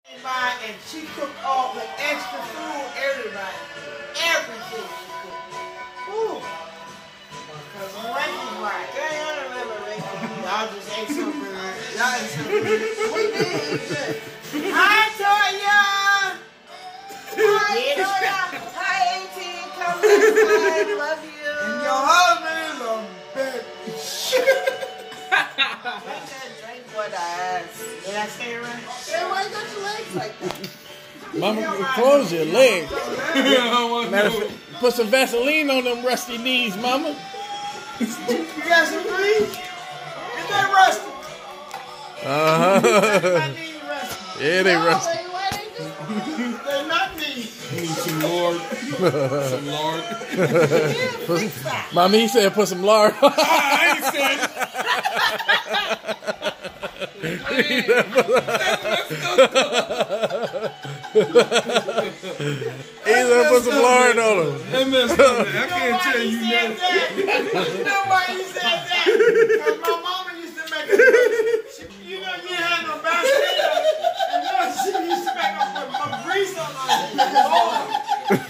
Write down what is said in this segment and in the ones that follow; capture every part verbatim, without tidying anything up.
And she cooked all the extra food, everybody. Everything she cooked. Ooh. Because Reiki right. Yeah, I don't remember Reiki. Y'all just ate something. Y'all ate something. We did. Hi, Toya. Hi, Toya. Hi, eighteen. Come inside. Love you. And your husband is a bitch. Drink for the ass. Did I say it right? Hey, why you got your legs like that? Mama, close your legs. Put some Vaseline on them rusty knees, Mama. You got some grease? Is that rusty? Uh-huh. My knees rusty. Yeah, they rusty. They're not me. You need some lard. Some lard. Put, Mama, he said put some lard. I ain't said He said put some lard on him. That messed up. I can't tell you nothing. You know why he said that? Because my mama used to make a she, you know, you had no basket. And you know, she used to make a, a grease on her.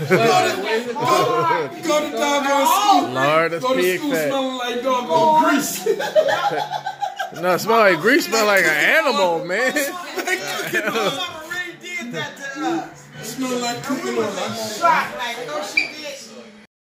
Go to, go to doggone school. Lard, that's Go to pig school fat. smelling like doggone grease. No, it smell like grease. Smell like an animal, man. My mama really did that to us. Smell like cooking on us. Shocked, like, no, she